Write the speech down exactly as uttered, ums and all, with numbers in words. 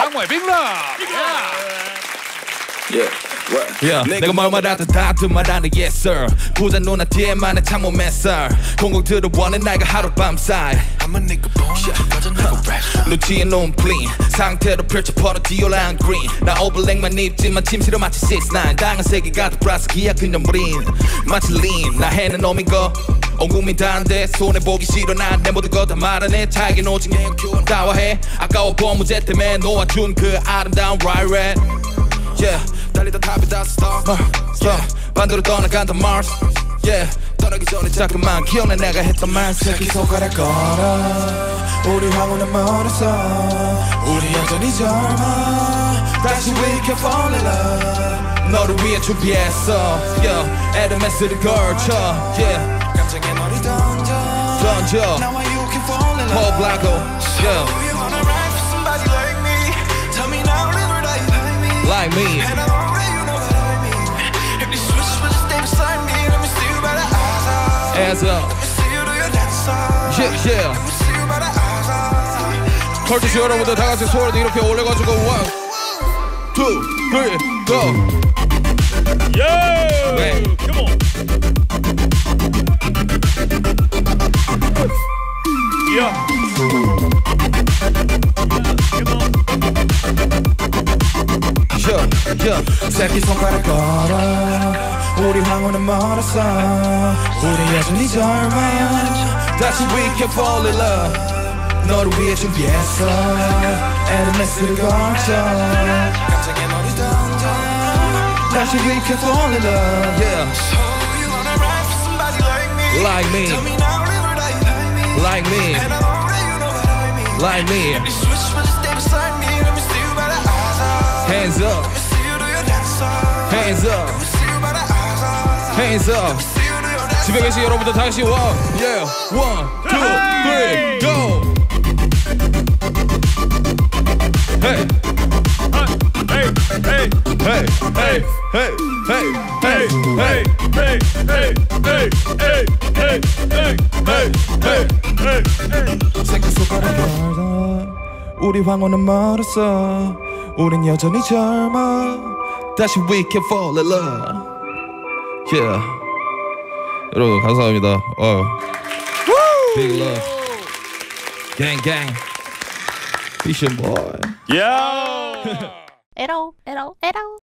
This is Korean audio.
장모의 빅럽. Yeah, yeah, 내가 뭘 말하든 다든 말하는 yes sir. 부자 누나 뒤에만의 창모 맨살 공공 들어오는 나이가 하룻밤 사이 I'm a nigga born 가진 내가 rap 눈치에 놓은 플린 상태로 펼쳐 퍼는 디올랑 그린 나 오블랙만 입지만 침실을 마치 six nine 당한 세계가 더 플러스 기약 그냥 무린 마치 lean 나 해는 놈인 거 온 국민 다한데 손해보기 싫어 난 내 모든 거 다 말하네 자기 오직 내 교훈 따와해 아까워 본 문제 때문에 놓아준 그 아름다운 right red yeah 달리다 탑이다 star yeah 반대로 떠나간다 Mars yeah 떠나기 전에 자꾸만 기억나 내가 했던 말 새끼손가락 걸어 우리 황혼은 멀었어 우리 여전히 젊어 다시 we can fall in love 너를 위해 준비했어 yeah 에르메스를 걸쳐 yeah 감정에 머리 던져 던져 Now you can fall in love 호흡 yeah Do you wanna ride for somebody like me Tell me now live or die like me like me and I already you know what I mean if you switch will just stay beside me let me see you by the eyes up hands up let me see you do your dance up yeah yeah let me see you by the eyes up 컬투스 여러분들 다같이 소리를 이렇게 올려가지고 one two three go yeah 네. come on yeah yeah yeah 새끼손가락 걸어 우리 황혼은 멀었어 우리 여전히 젊어 다시 we can fall in love 너를 위해 준비했어 에르메스를 걸쳐 갑자기 머리 던져 다시 we can fall in love yeah So you wanna ride for somebody like me like me Tell me now live or die like me like me and I already you know what I mean like me if you switch will just stay beside me let me see you by the eyes up hands up let me see you do your dance up hands up let me see you by the eyes up hands up let me see you do your dance up 집에 계신 여러분들 다시 one yeah one two three go Hey, hey, hey, hey, hey, hey, hey, hey, hey, hey, hey, hey, hey, hey, hey, hey, hey, hey. 새끼손가락 걸어 우리 황혼은 멀었어 우린 여전히 젊어 다시 we can fall in love yeah 여러분 감사합니다 어. Big love gang gang Fish boy yeah 에러 에러 에러